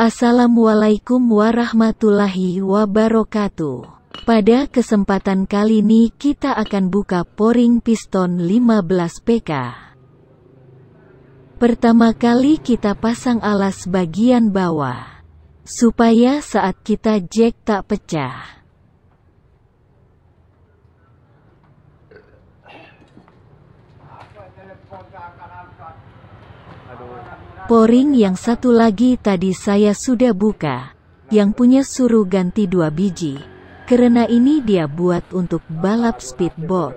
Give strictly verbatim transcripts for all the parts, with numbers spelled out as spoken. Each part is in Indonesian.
Assalamualaikum warahmatullahi wabarakatuh. Pada kesempatan kali ini kita akan buka poring piston lima belas P K. Pertama kali kita pasang alas bagian bawah, supaya saat kita jack tak pecah. Poring yang satu lagi tadi saya sudah buka, yang punya suruh ganti dua biji, karena ini dia buat untuk balap speedboat.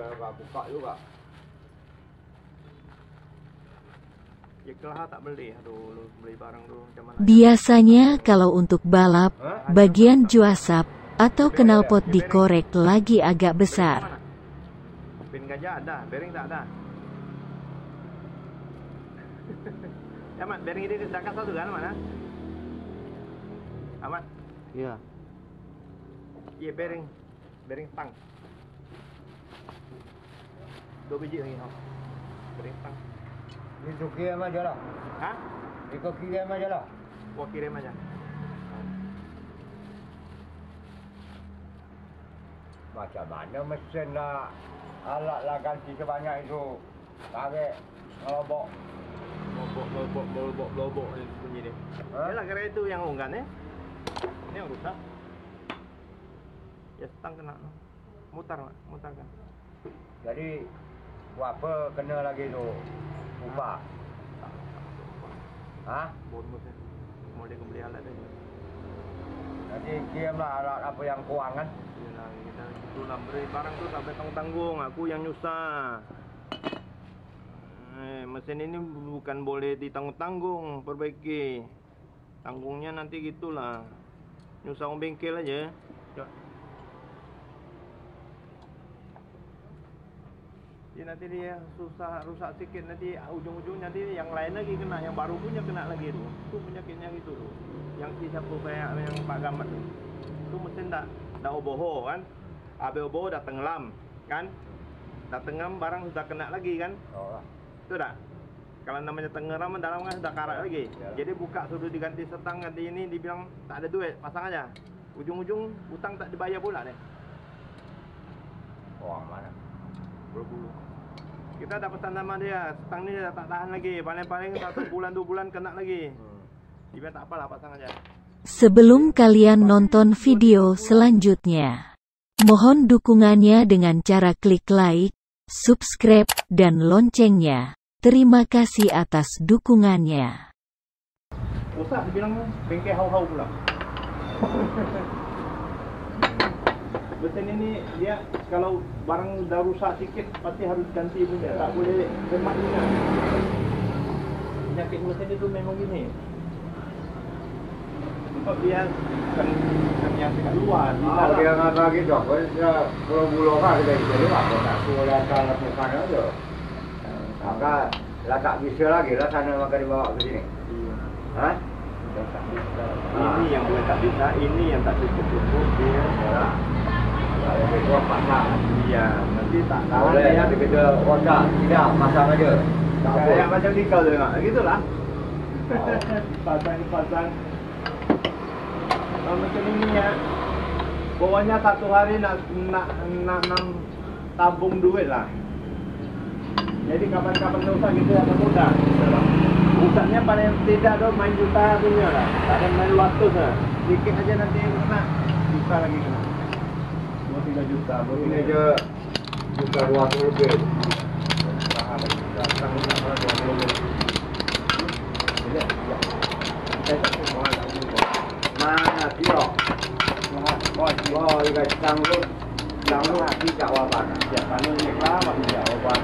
Biasanya kalau untuk balap, bagian juasap atau knalpot dikorek lagi agak besar. Pin gajah ada, bearing tak ada. Ya Mat, bearing ini dekat satu kan mana? Amat? Iya. Iya bearing, bearing stang. Dua biji lagi, oh. Bearing stang. Itu kirim aja lah. Hah? Itu kirim aja lah. Gua kirim aja. Macam mana mesin nak alat lah ganti sebanyak itu. Tarik ngelobok. Lobok, lobok, lobok, lobok ni bunyi dia. Yalah kira itu yang unggan eh. Ini yang rusak. Ya stang kena. Mutar, Mak. Mutar kan. Jadi buat apa kena lagi tu? Ubah. Hah? Bonus eh. Mau dia beli alat dia. Nanti kirimlah alat apa yang kurang kan? Yalah kita itu lah beri barang tu tak tanggung-tanggung, aku yang nyusah. Eh, mesin ini bukan boleh ditanggung-tanggung, perbaiki. Tanggungnya nanti gitulah. Nyusah orang bengkel aja. Jadi nanti dia susah, rusak sedikit, nanti ujung-ujungnya nanti yang lain lagi kena, yang baru punya kena lagi tu. Itu penyakitnya gitu tu. Yang si siapa kayak yang Pak Gamat tu. Itu mesin dah dah oboh kan. Habis oboh dah tenggelam kan. Dah tenggelam barang sudah kena lagi kan. Oh lah. Itu dah. Kalau namanya tenggelam dalam kan sudah karat lagi. Ya. Jadi buka suruh diganti setang, ganti ini dibilang tak ada duit, pasang aja. Ujung-ujung hutang tak dibayar pula deh. Oh mana? Berbulu. Kita dah pesan sama dia, setang ni dah tak tahan lagi. Paling-paling satu bulan dua bulan kena lagi. Hmm. Dia bilang tak apalah, pasang aja. Sebelum kalian nonton video selanjutnya, mohon dukungannya dengan cara klik like, subscribe, dan loncengnya. Terima kasih atas dukungannya. Usah dibilang bengkel hau-hau pula. Mesin ini dia kalau barang dah rusak sikit pasti harus ganti punya. Tak boleh remat punya. Penyakit mesin itu memang gini. Sebab dia kan kan yang dekat luar. Ah, dia ngata gitu. Kalau bulu kan kita jadi apa? Tak boleh asal lakukan aja. Maka lah tak bisa lagi lah sana maka dibawa ke sini. Iya. Hah? Tak bisa. Ini yang boleh tak bisa, ini yang tak cukup-cukup dia. Ya. Kalau itu pasang. Iya, nanti tak tahu. Boleh ya kita kotak, tidak pasang aja. Tak apa. Kayak macam ni kau tengok, gitulah. Pasang-pasang. Kalau macam ini ya, pokoknya satu hari nak nak nak enam tabung duit lah. Jadi kapan-kapan usah gitu akan mudah. Usahnya paling tidak ada main juta punya lah. Tak ada main ratus lah. Sedikit aja nanti kena. Juta lagi kena. Dua tiga juta. Ini aja juta dua puluh lebih. Mana dia? Oh, ini tanggung. Tanggung hati jawaban. Ya, kalau ini lama jawaban.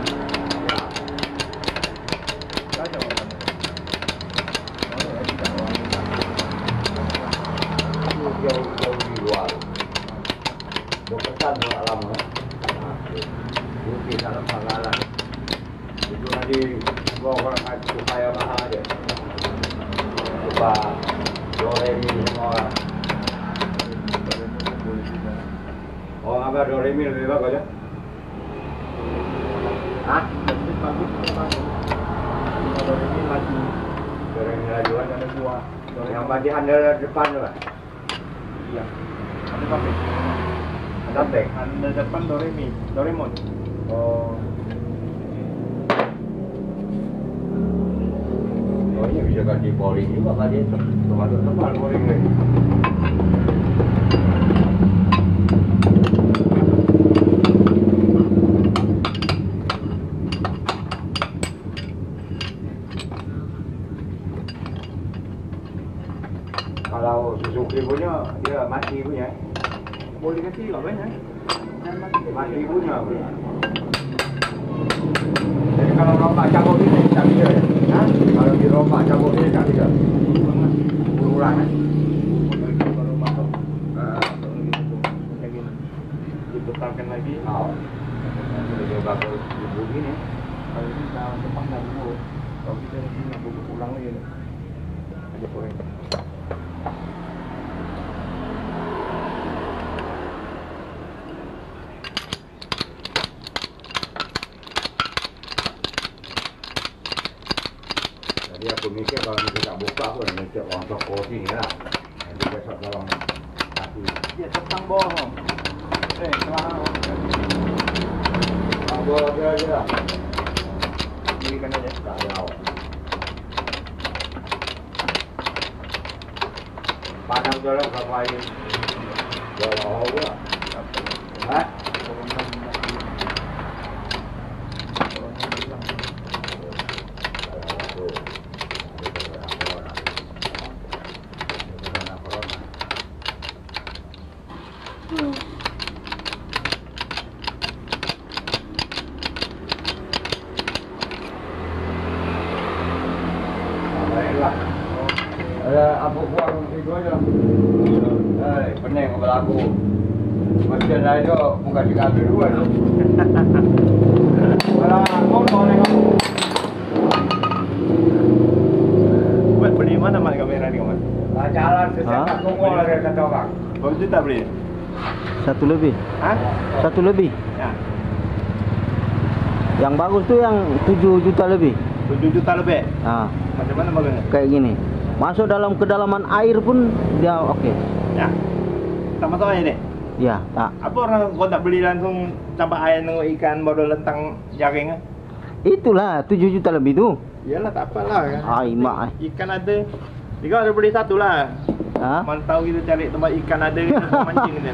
Jauh-jauh di luar berpesan buat alam bukti dalam panggalan itu nanti gua orang supaya mahal aja coba doremi semua orang oh apa doremi lebih bagus aja hah? Lebih bagus lebih bagus doremi lagi doremi lagi kan ada dua Yang badi handle depan tu kan? Iya. Ada apa? Ada back. Handle depan Doremi, Doraemon. Oh. Oh ini bisa ganti boring juga kan dia termasuk tebal boring ni. Kalau Suzuki punya dia mati punya. Boleh ganti juga banyak. Mati punya. Jadi kalau rombak cabut ini tak bisa ya? Ha? Kalau di rombak cabut ini tak bisa? Berulang kan? Baru masuk. Haa. Kayak gini. Diputarkan lagi. Oh. Sudah coba ke ibu gini. Kalau ini dah depan dah dulu. Kalau kita di sini buku ulang lagi ni. Ada koreng. Jadi aku mikir kalau kita tak buka pun nanti orang toko sini lah. Nanti besok tolong kaki. Dia tentang bawah. Eh, kelang. Tangguh dia je lah. Dirikan aja. Tak jauh. Padang tu lah berapa ini? Jauh pula. Ha? Ada apa buang itu aja. Eh, pening kepala aku. Macam lain tu muka diambil dua tu. Kalau motor ni kamu. Buat beli mana mak kamera ni kamu? Ah, jalan sesama tunggu lagi kata orang. Berapa juta beli? Satu lebih. Hah? Satu lebih. Ya. Yang bagus tuh yang tujuh juta lebih. tujuh juta lebih. Nah, Macam mana bagusnya? kayak gini. Masuk dalam kedalaman air pun dia oke. Ya. Tak masuk air ni. Ya, tak. Apa orang kau tak beli langsung sampai air nengok ikan baru lentang jaring ah? Itulah tujuh juta lebih tuh. Iyalah tak apalah kan. Ai mak. Ikan ada. Jika ada beli satu lah. Ha? Mana tahu kita cari tempat ikan ada kita mancing kita.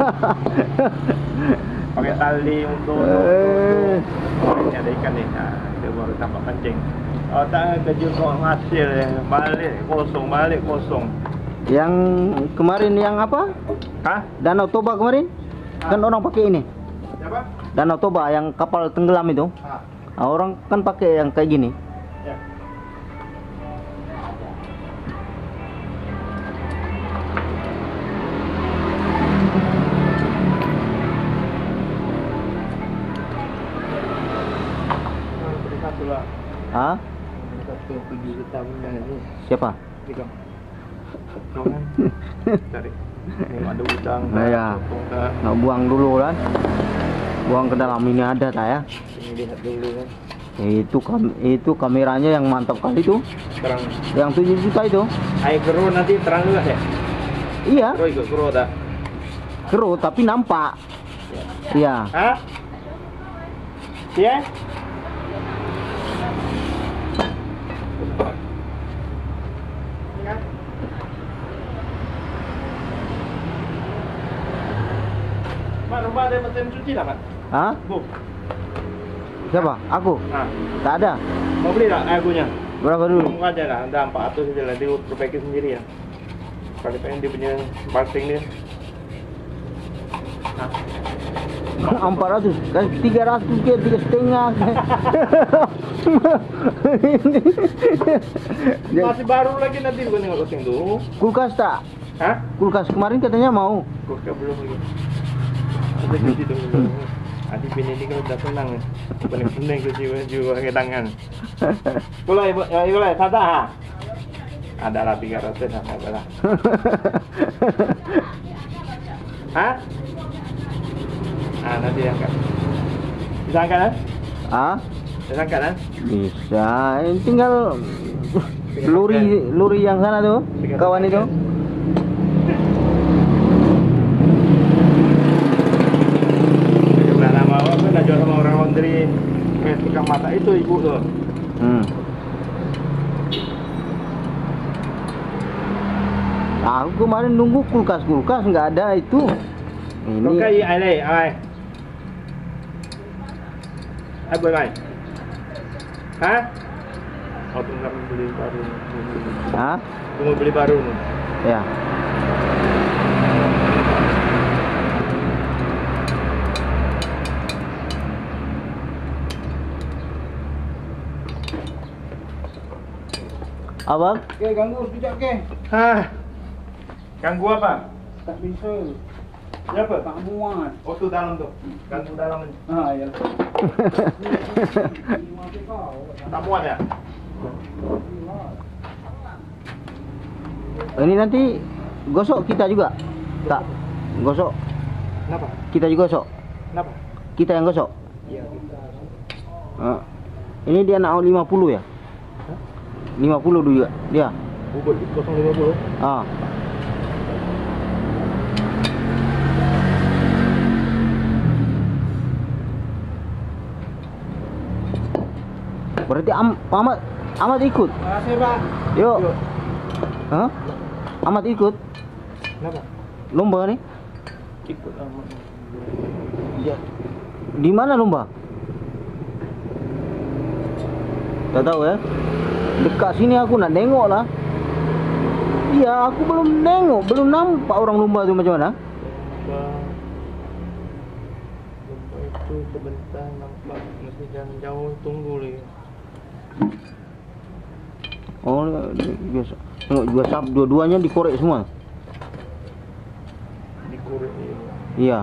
Pakai tali untuk Eh. untuk ada ikan ni. Ha, kita baru dapat pancing. Oh tak kerja kau hasil balik kosong balik kosong. Yang kemarin yang apa? Hah? Danau Toba kemarin? Kan orang pakai ini. Siapa? Danau Toba yang kapal tenggelam itu. Ha. Nah, orang kan pakai yang kayak gini. Ya. Beli satu lah. Hah? Beli satu tujuh juta punya ni. Siapa? Tiga. Kau kan? Cari. Ni ada udang. Nah, ya. sotong dah. Nak buang dulu kan? Buang ke dalam ini ada tak ya? Ini lihat dulu kan. Itu kam itu kameranya yang mantap kali tuh. Terang. Yang tujuh juta itu. Air keruh nanti terang juga ya? Iya, Keruh ikut keruh tak? keruh tapi nampak. Iya. Hah? Ya? Mak, rumah ada mesin cuci tak, Mak? Hah? Bu. Siapa? Aku? Ha. Tak ada. Mau beli tak air punya? Berapa dulu? Tunggu aja lah, ada empat ratus saja lah, dia perbaiki sendiri ya. Kalau pengen dia punya balting dia. Ha. empat ratus kan tiga ratus ke tiga setengah. Masih baru lagi nanti gua tengok kosong tu. Kulkas tak? Hah? Kulkas kemarin katanya mau. Kok belum lagi. Ada cuci dulu. Adik bini ni kalau dah tenang, paling penting cuci baju pakai tangan. Kulai, ya kulai, sada ha. Ada lah tiga ratus dah, ada lah. Hah? Ah, nanti angkat. Bisa angkat kan? Ah? Bisa angkat kan? Bisa. Ini tinggal luri luri yang sana tuh, kawan itu. Sebelah nama awak kan jual sama orang laundry mes tukang mata itu ibu tuh. Hmm. Aku kemarin nunggu kulkas kulkas nggak ada itu. Ini. Oke, ai đây, ai. Ai boleh mai. Hah? Oh, tunggu beli baru. Hah? Tunggu beli baru nih. Ya. Abang? Oke, ganggu sekejap ke. Hah? Ganggu apa? Tak bisa. Siapa? Tak muat. Oh, tuh dalam tuh. Ganggu dalam ini. Ha, ya. Tak muat ya? Ini nanti gosok kita juga? Tak. Gosok. Kenapa? Kita juga gosok. Kenapa? Kita yang gosok. Iya, kita. Ah. Ini dia nak lima puluh ya? lima puluh juga dia. Bubur kosong lima puluh. Ah. Berarti am, Amat Amat ikut. Makasih, Pak. Yuk. Yuk. Hah? Amat ikut Kenapa? lomba nih? Ikut sama. Ya. Di mana lomba? Tak tahu ya. Dekat sini aku nak nengok lah. Iya, aku belum nengok, belum nampak orang lomba tu macam mana. Lomba. Lomba itu sebentar nampak mesti jangan jauh tunggu lagi. Oh, ni biasa. Tengok dua sab, dua-duanya dikorek semua. Dikorek ni. Iya.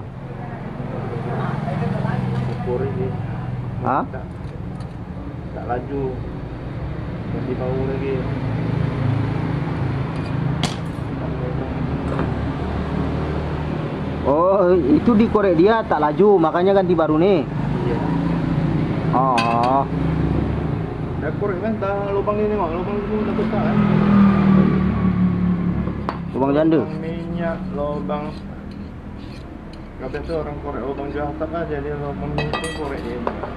Dikorek ni. Hah? Tak, tak laju. Masih bau lagi. Oh, itu dikorek dia tak laju, makanya ganti baru nih. Iya. Oh. Dah korek kan, dah lubang ni tengok, lubang ni dah besar kan. Lubang janda. Lubang minyak, lubang. Kalau biasa orang korek lubang jual atap aja, dia lubang minyak pun korek dia.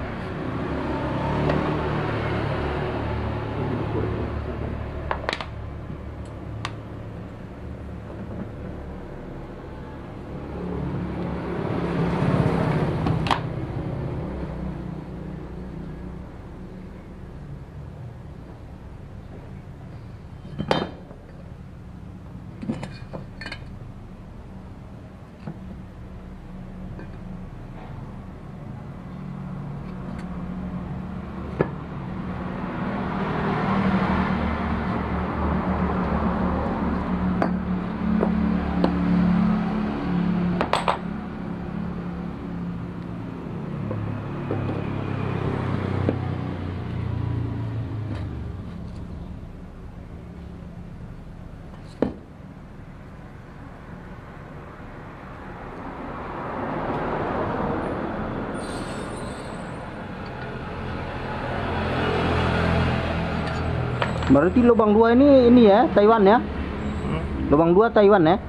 Berarti lubang dua ini ini ya, Taiwan ya? Hmm? Lubang dua Taiwan ya?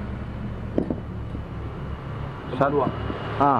Lubang dua. Ah.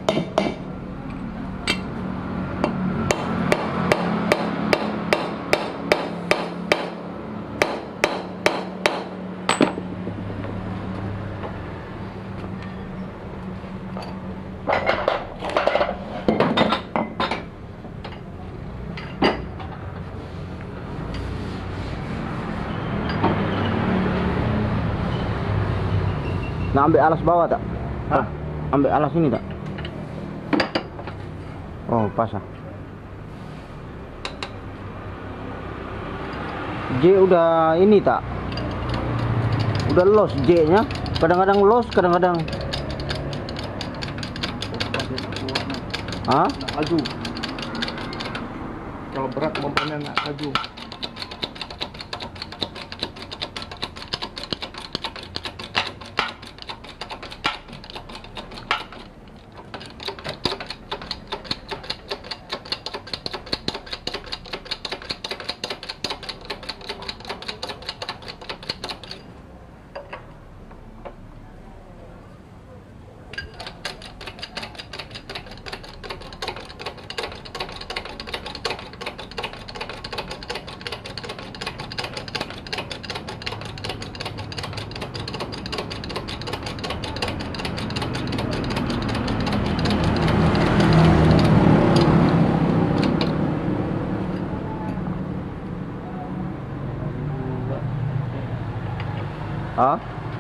Nah, ambil alas bawah tak? Hah? Ambil alas ini tak? Oh, pas ah. J udah ini tak? Udah los J-nya. Kadang-kadang los, kadang-kadang. Hah? Nak laju. Kalau berat komponen nak laju. Hah?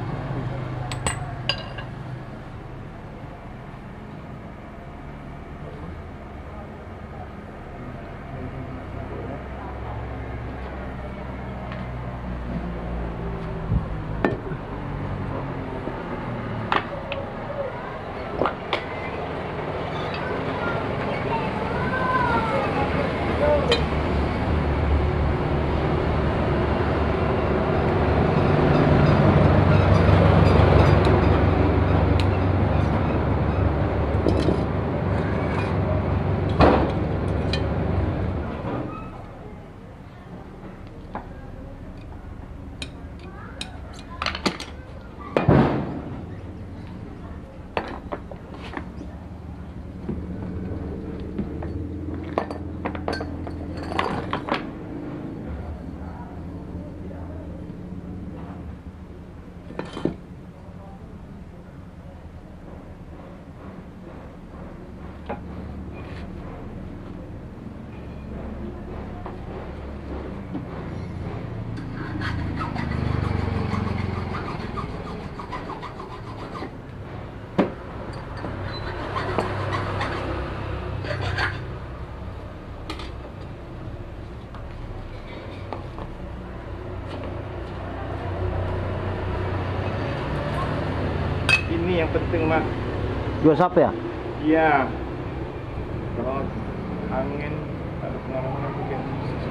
Ini yang penting mah. Dua sap ya? Iya. Kalau angin ada pengalaman mungkin.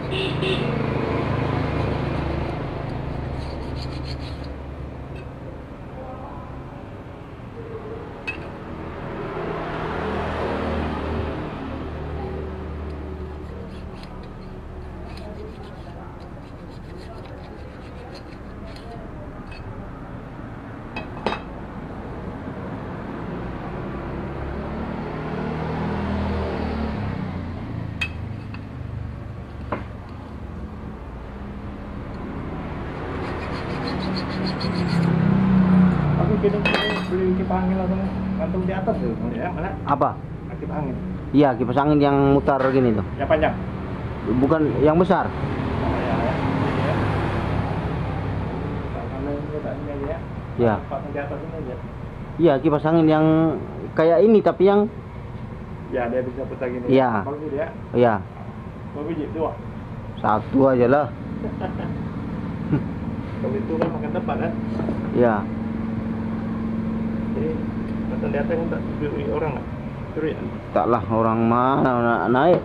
Aku kirim beli kipas angin langsung gantung di atas tuh, ya mana? Apa? Kipas angin. Iya, kipas angin yang mutar gini tuh. Yang panjang. Bukan yang besar. Oh ya, ya. Ini ya. Kalau ini tak ini aja ya. Iya. Pasang di atas ini aja. Iya, kipas angin yang kayak ini tapi yang Ya, dia bisa putar gini. Iya. Kalau gitu ya. iya, Berapa biji? Dua. satu aja lah. Kalau itu kan makan tempat kan. Iya. Jadi nonton di atas tak curi orang nggak? Curi kan? Taklah orang mana nak naik.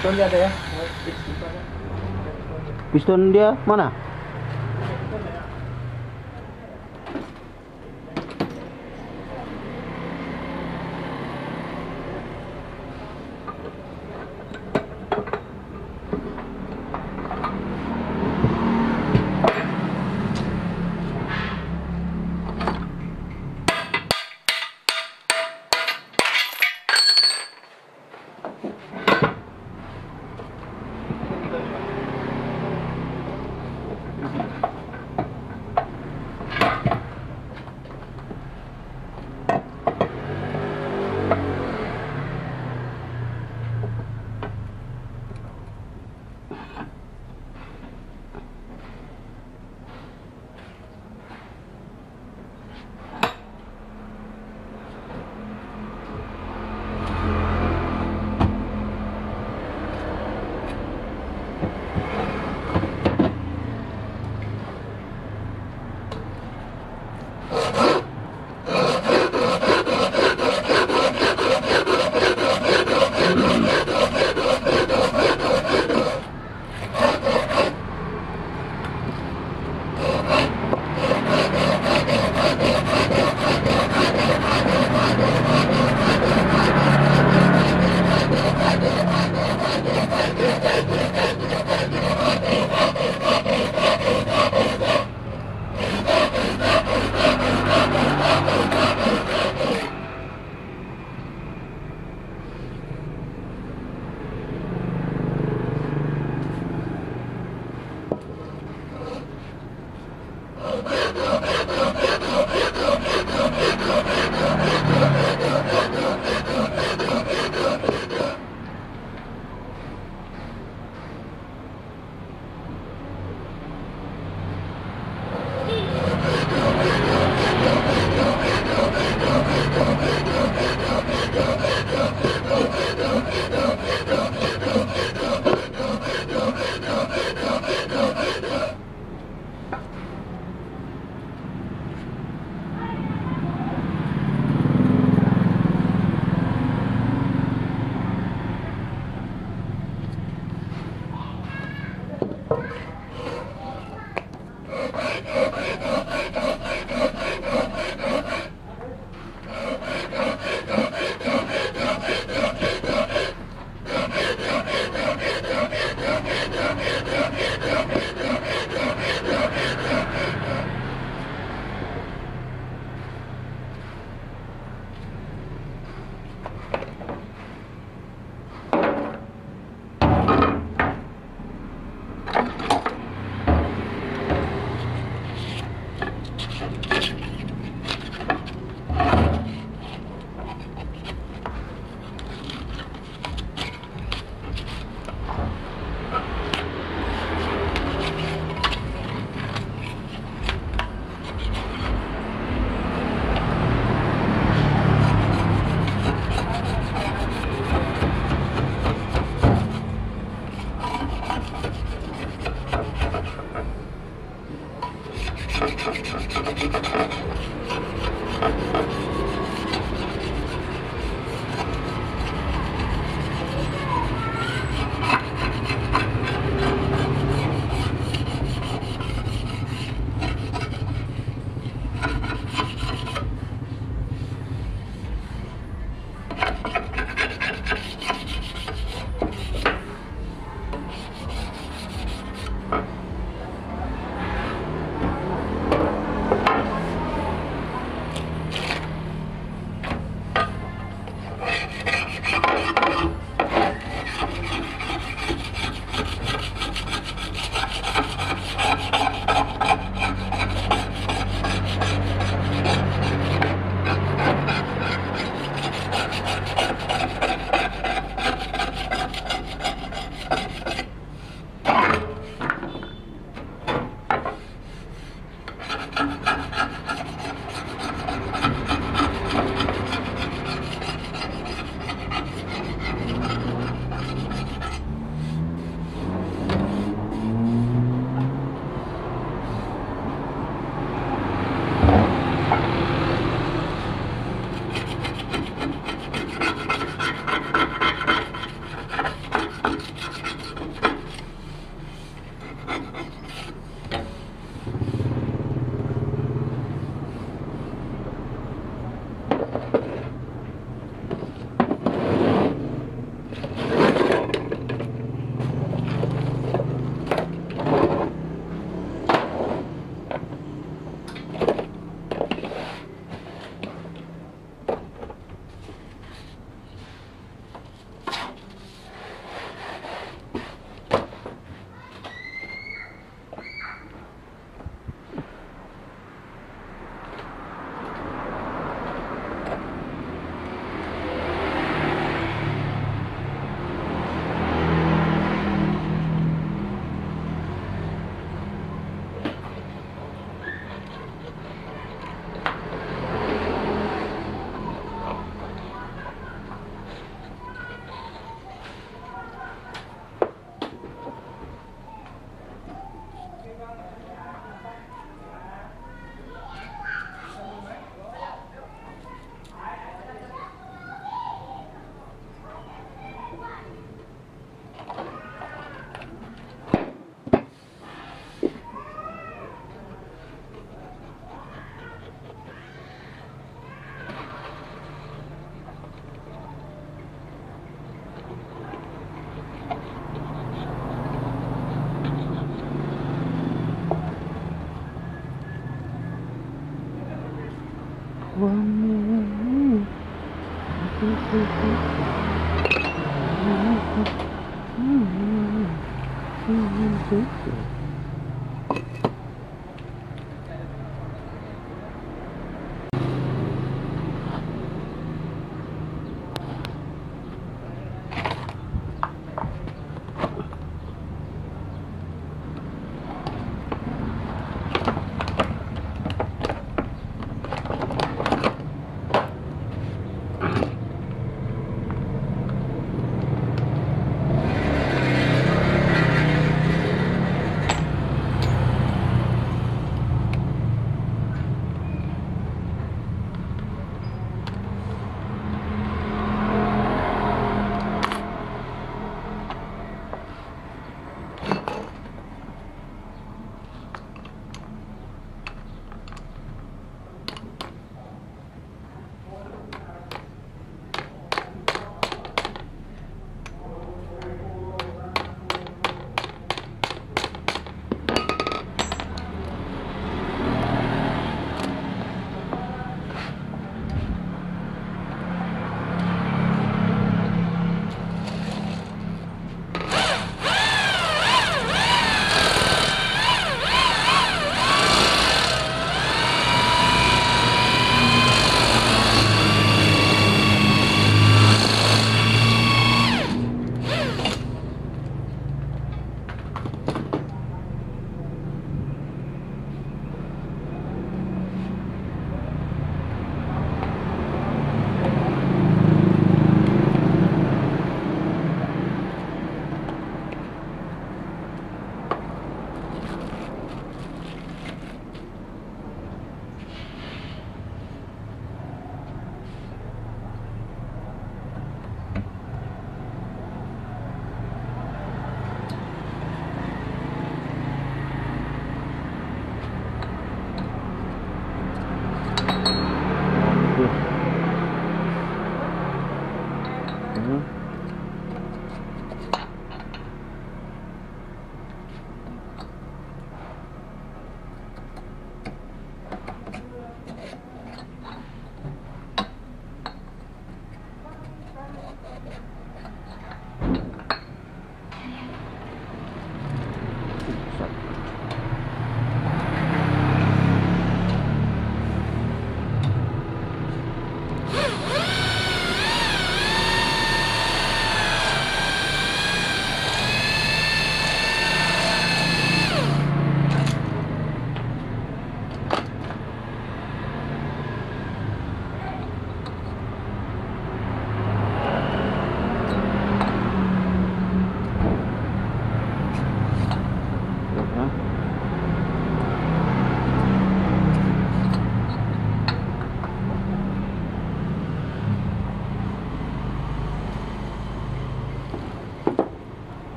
Piston dia ada ya. Piston dia mana?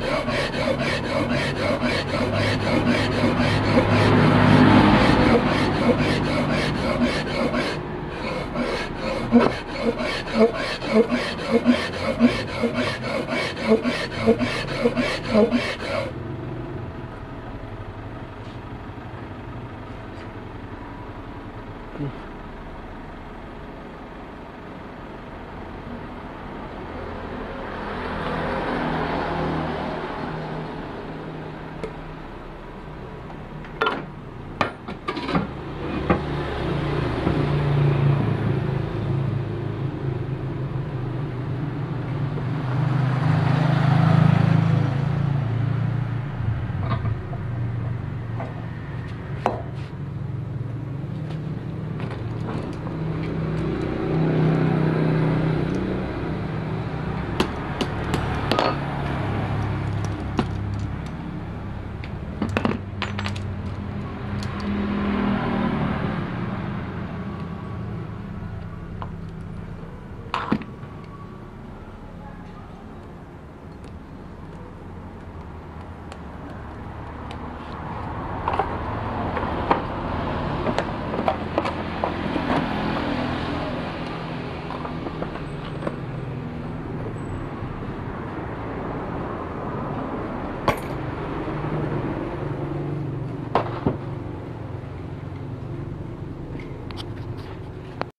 Thank you.